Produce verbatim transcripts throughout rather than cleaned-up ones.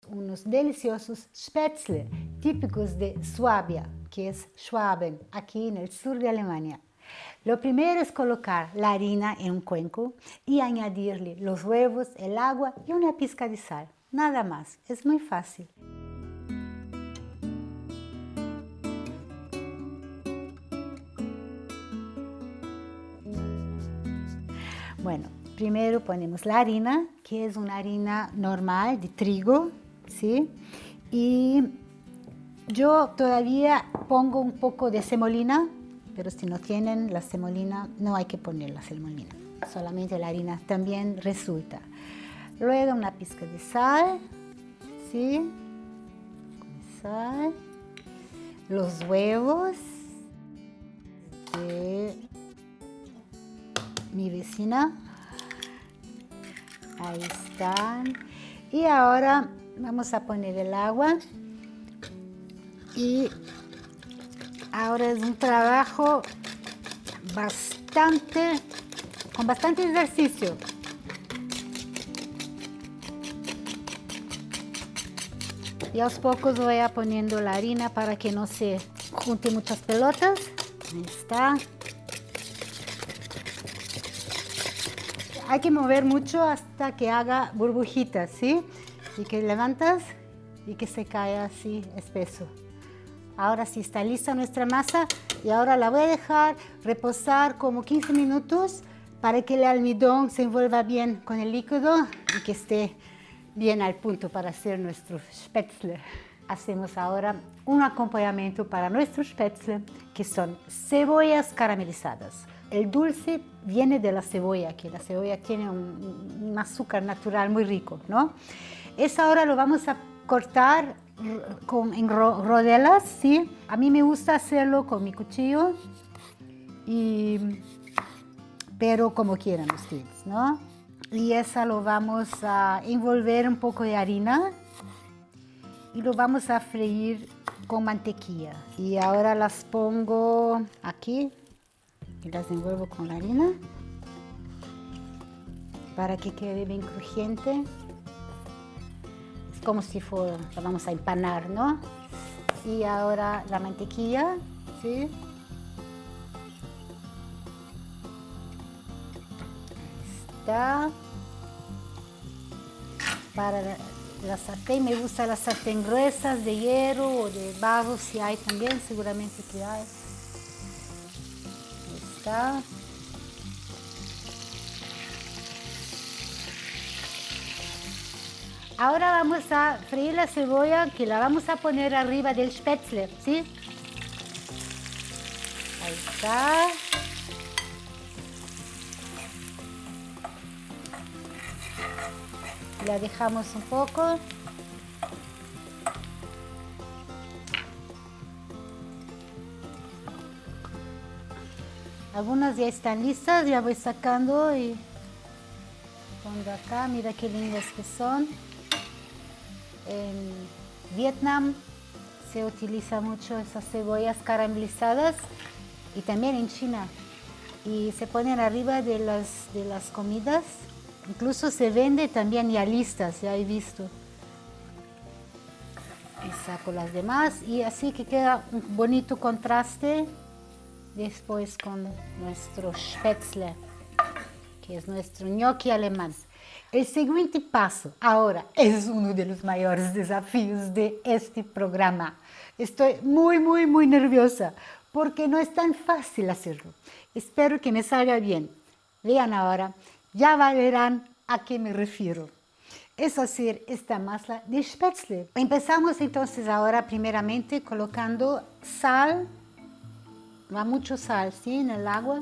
unos deliciosos spätzle típicos de Suabia, que es Schwaben, aquí en el sur de Alemania. Lo primero es colocar la harina en un cuenco y añadirle los huevos, el agua y una pizca de sal. Nada más, es muy fácil. Bueno, primero ponemos la harina, que es una harina normal de trigo, ¿sí? Y yo todavía pongo un poco de semolina, pero si no tienen la semolina, no hay que poner la semolina, solamente la harina también resulta. Luego una pizca de sal, ¿sí? Sal. Los huevos de mi vecina. Ahí están. Y ahora vamos a poner el agua. Y ahora es un trabajo bastante, con bastante ejercicio. Y a los pocos voy a poniendo la harina para que no se junten muchas pelotas. Ahí está. Hay que mover mucho hasta que haga burbujitas, ¿sí? Y que levantas y que se cae así espeso. Ahora sí está lista nuestra masa y ahora la voy a dejar reposar como quince minutos para que el almidón se envuelva bien con el líquido y que esté bien al punto para hacer nuestro spätzle. Hacemos ahora un acompañamiento para nuestro spätzle, que son cebollas caramelizadas. El dulce viene de la cebolla, que la cebolla tiene un, un azúcar natural muy rico, ¿no? Eso ahora lo vamos a cortar con, en ro, rodelas, ¿sí? A mí me gusta hacerlo con mi cuchillo, y, pero como quieran ustedes, ¿no? Y esa lo vamos a envolver un poco de harina y lo vamos a freír con mantequilla. Y ahora las pongo aquí y las envuelvo con la harina para que quede bien crujiente. Es como si fuera, la vamos a empanar, ¿no? Y ahora la mantequilla, ¿sí? Está. Para la, la sartén, me gusta las sartén gruesas de hierro o de barro, si hay también, seguramente que hay. Ahí está. Ahora vamos a freír la cebolla, que la vamos a poner arriba del spätzle, ¿sí? Ahí está. La dejamos un poco. Algunas ya están listas, ya voy sacando y pongo acá. Mira qué lindas que son. En Vietnam se utiliza mucho esas cebollas caramelizadas y también en China. Y se ponen arriba de las, de las comidas. Incluso se vende también ya listas, ya he visto. Y saco las demás y así que queda un bonito contraste después con nuestro spätzle, que es nuestro gnocchi alemán. El siguiente paso ahora es uno de los mayores desafíos de este programa. Estoy muy, muy, muy nerviosa porque no es tan fácil hacerlo. Espero que me salga bien. Vean ahora. Ya verán a qué me refiero. Es hacer esta masa de spätzle. Empezamos entonces ahora primeramente colocando sal, va mucho sal, ¿sí? En el agua.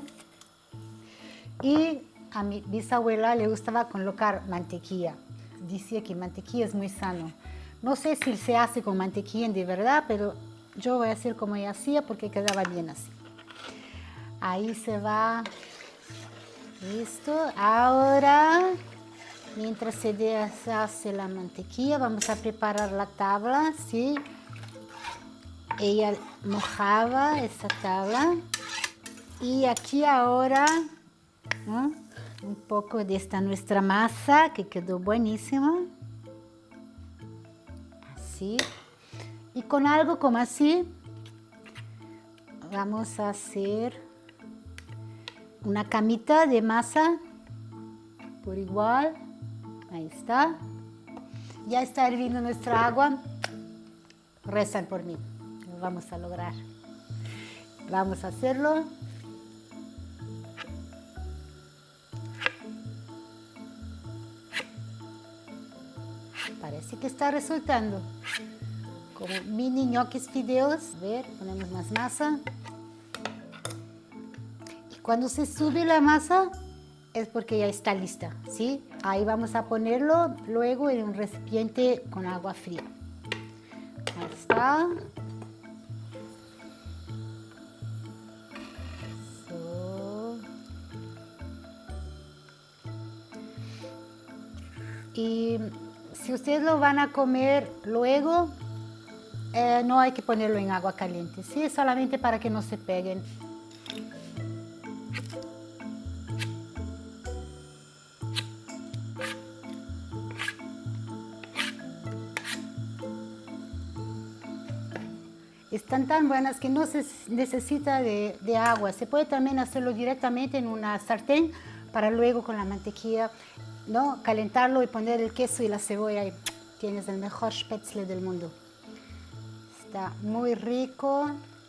Y a mi bisabuela le gustaba colocar mantequilla. Decía que mantequilla es muy sano. No sé si se hace con mantequilla de verdad, pero yo voy a hacer como ella hacía porque quedaba bien así. Ahí se va. Listo, ahora, mientras se deshace la mantequilla, vamos a preparar la tabla, ¿sí? Ella mojaba esa tabla. Y aquí ahora, ¿no? Un poco de esta nuestra masa, que quedó buenísima. así. Y con algo como así, vamos a hacer una camita de masa por igual. Ahí está. Ya está hirviendo nuestra agua. Rezan por mí. Lo vamos a lograr. Vamos a hacerlo. Parece que está resultando como mini ñoquis fideos. A ver, ponemos más masa. Y cuando se sube la masa es porque ya está lista, ¿sí? Ahí vamos a ponerlo luego en un recipiente con agua fría. Ahí está. So. Y si ustedes lo van a comer luego, eh, no hay que ponerlo en agua caliente, ¿sí? Solamente para que no se peguen. Están tan buenas que no se necesita de, de agua. Se puede también hacerlo directamente en una sartén para luego con la mantequilla, ¿no? Calentarlo y poner el queso y la cebolla y tienes el mejor spätzle del mundo. Está muy rico.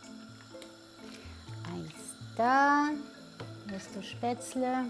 Ahí está nuestro spätzle.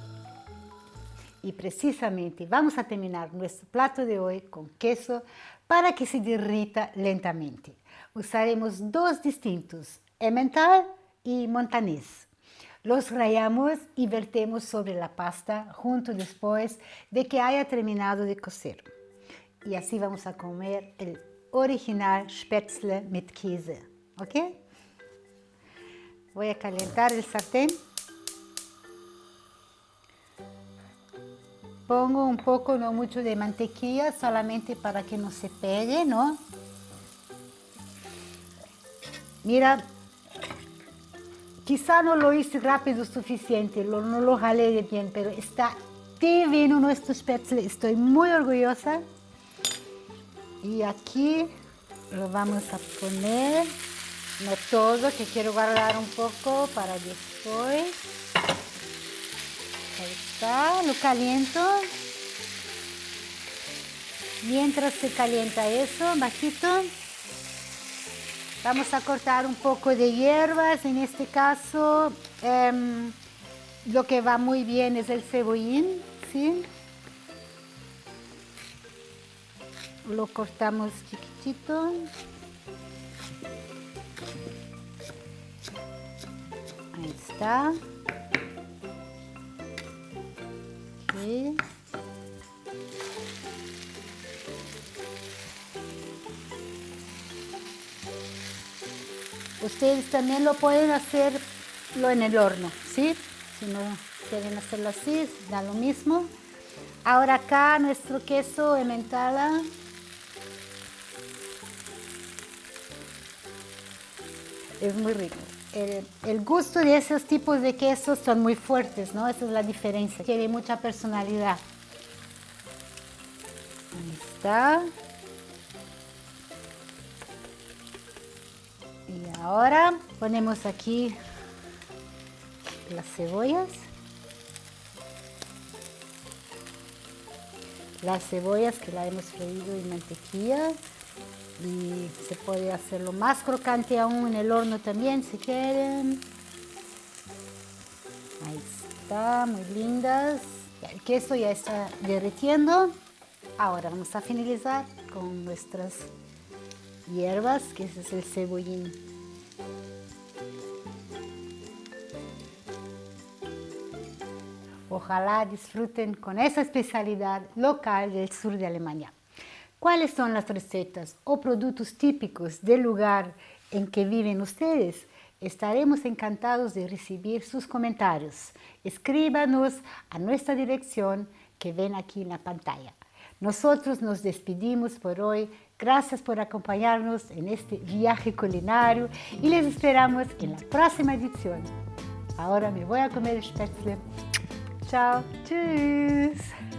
Y precisamente vamos a terminar nuestro plato de hoy con queso para que se derrita lentamente. Usaremos dos distintos, Emmental y Montañés. Los rallamos y vertemos sobre la pasta junto después de que haya terminado de cocer. Y así vamos a comer el original Spätzle mit Käse, ¿ok? Voy a calentar el sartén. Pongo un poco, no mucho de mantequilla, solamente para que no se pegue, ¿no? Mira, quizá no lo hice rápido suficiente, lo, no lo jalé de bien, pero está divino nuestro spätzle, estoy muy orgullosa. Y aquí lo vamos a poner, no todo, que quiero guardar un poco para después. Ahí está, lo caliento. Mientras se calienta eso, bajito. Vamos a cortar un poco de hierbas, en este caso eh, lo que va muy bien es el cebollín, ¿sí? Lo cortamos chiquitito. Ahí está. Okay. Ustedes también lo pueden hacerlo en el horno, ¿sí? Si no quieren hacerlo así, da lo mismo. Ahora acá nuestro queso Emmentaler. Es muy rico. El, el gusto de esos tipos de quesos son muy fuertes, ¿no? Esa es la diferencia. Tiene mucha personalidad. Ahí está. Y ahora ponemos aquí las cebollas. Las cebollas que la hemos freído en mantequilla. Y se puede hacerlo más crocante aún en el horno también si quieren. Ahí está, muy lindas. El queso ya está derritiendo. Ahora vamos a finalizar con nuestras hierbas, que ese es el cebollín. Ojalá disfruten con esa especialidad local del sur de Alemania. ¿Cuáles son las recetas o productos típicos del lugar en que viven ustedes? Estaremos encantados de recibir sus comentarios. Escríbanos a nuestra dirección que ven aquí en la pantalla. Nosotros nos despedimos por hoy. Gracias por acompañarnos en este viaje culinario y les esperamos en la próxima edición. Ahora me voy a comer el spätzle. Chao. Tschüss.